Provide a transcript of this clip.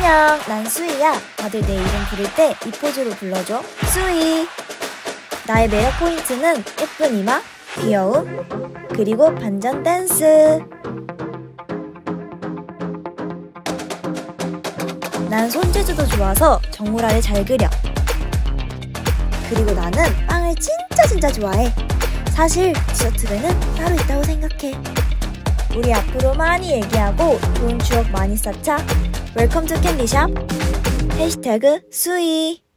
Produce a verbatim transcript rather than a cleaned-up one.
안녕, 난 수이야. 다들 내 이름 부를 때 이 포즈로 불러줘. 수이. 나의 매력 포인트는 예쁜 이마, 귀여움, 그리고 반전 댄스. 난 손재주도 좋아서 정우라를 잘 그려. 그리고 나는 빵을 진짜 진짜 좋아해. 사실 디저트배는 따로 있다고 생각해. 우리 앞으로 많이 얘기하고 좋은 추억 많이 쌓자. 웰컴 투 캔디샵. 해시태그 수이.